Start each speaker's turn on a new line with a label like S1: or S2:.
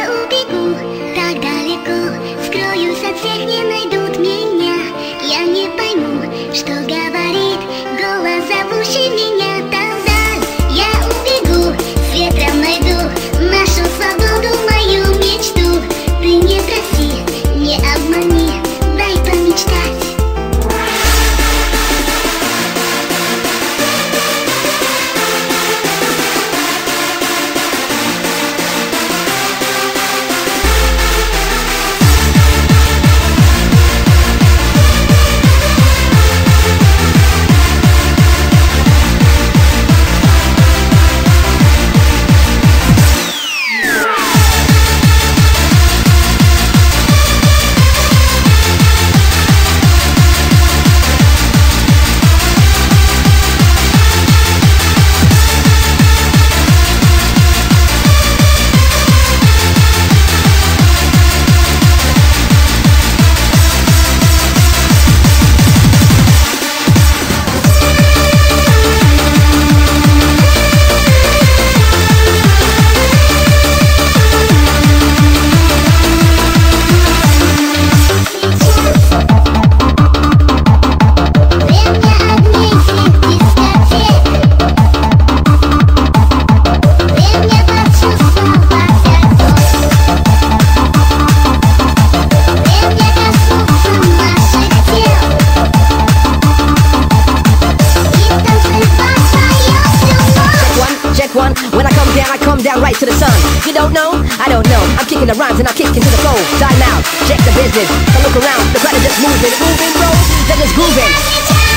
S1: убегу так далеко, скроюсь от всех, не найдут меня. Я не пойму, что говорит голос, зовущий меня там вдаль. Я убегу, с ветром найду нашу свободу, мою мечту. Ты не проси, не обмани, дай помечтать.
S2: When I come down right to the sun. You don't know? I don't know. I'm kicking the rhymes and I'm kicking to the flow. Time out, check the business. I look around, the crowd is just moving, bro. They're just grooving.